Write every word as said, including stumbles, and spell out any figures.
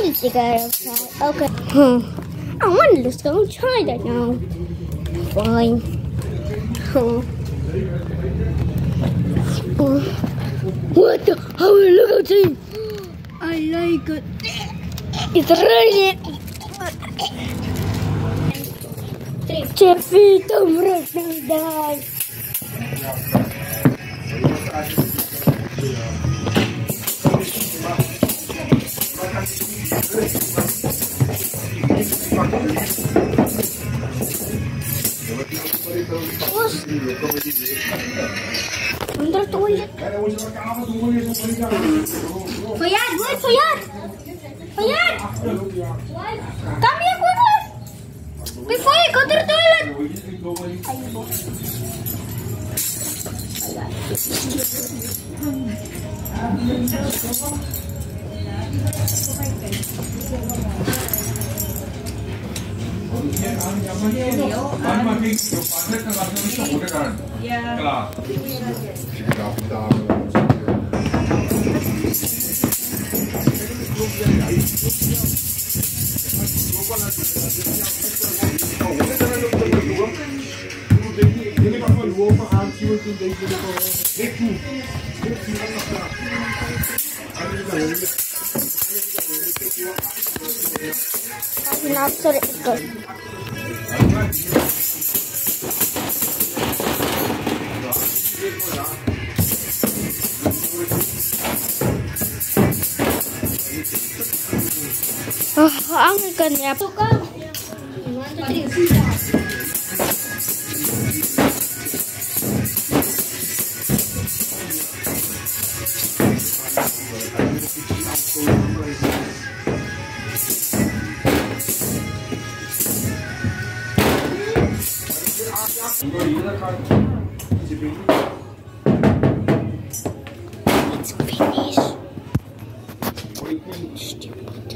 need to go outside. Okay. Huh. I want to just go and try that now. Fine. Huh. Uh, what the? How will look at it? I like it. It's really. Jeffy, don't rush me down. Bentar tuh ya. Fayad, wait, Fayad. Fayad. Come here quickly. Before you go to the toilet. Not so good. Oh, ang kanya po ka. It's finished.